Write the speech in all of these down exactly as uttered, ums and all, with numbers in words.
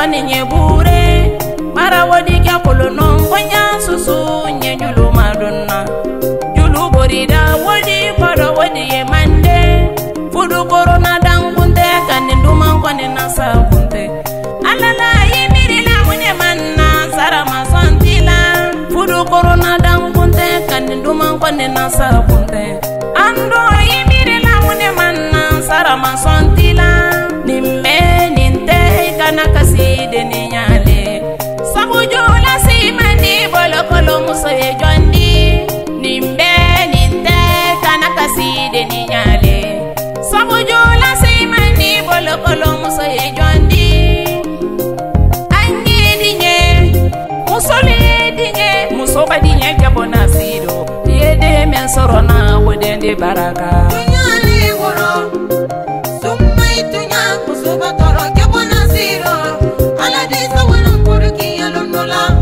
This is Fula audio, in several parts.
wani nye bure mara wodi kya kolonon konya susu nye julu madonna julu borida wodi kodo wodi ye mande fudu korona dangunte kaninduma kone nasa kunte alala yimiri la mune manna sarama santila fudu korona dangunte kaninduma kone nasa kunte ando yimiri la mune manna sarama santila nimme ninte kana kaside ni nyale sabujola simani bolo kolo musaye jondi nimbe ninte kana kaside ni nyale sabujola simani bolo kolo musaye jondi anyi dinye musole dinye musoba dinye kabona sido yede men sorona wodende baraka nyale woro sumai tunya musoba toro kabona sido ala de sawana porki yalonola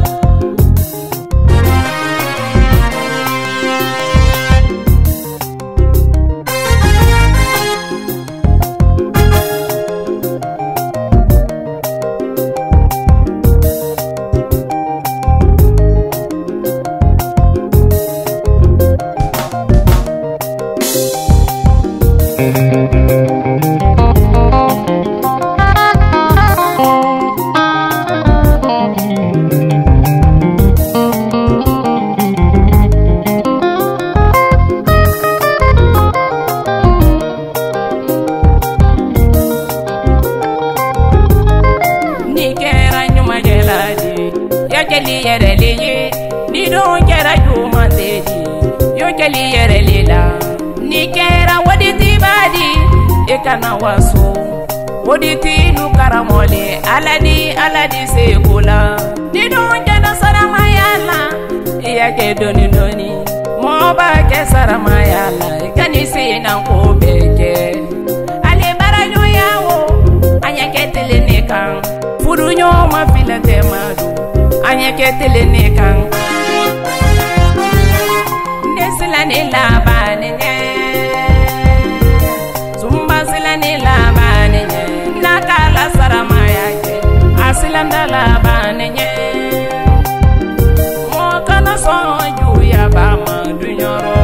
Yokeli yere leye, ni don kera juma teji. Yokeli yere lela, ni kera wadi tibadi, ekana waso. Wadi tinu karamole, aladi aladi sekula. Ni don jana saramayala, iyake doni doni. Moba ke saramayala, ikani se nanko beke. Ale barajo yawo, anyake telenekang. Furunyo mafila temadu. Anyake telenekan Nesila ni labani nye Zumba sila ni labani nye Nakala sarama yake Asilanda labani nye Mwakana sonju ya bama dunyoro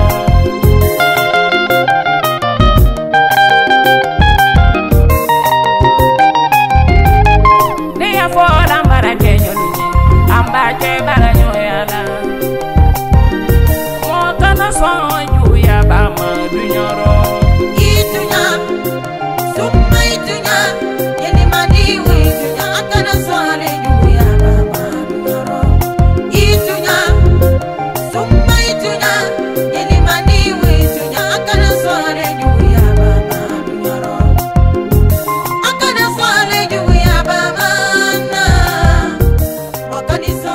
Neya fola mbara kenyo Ambache baranyo yala Mwakana sonju ya bama dunyoro Itunya, summa itunya Yeni madiwe itunya Akana swale ju ya bama dunyoro Itunya, summa itunya Yeni madiwe itunya Akana swale ju ya bama dunyoro Akana swale ju ya bama na Wakani